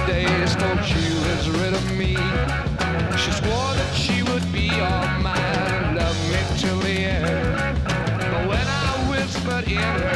days, for she was rid of me. She swore that she would be all mine and love me till the end. But when I whispered in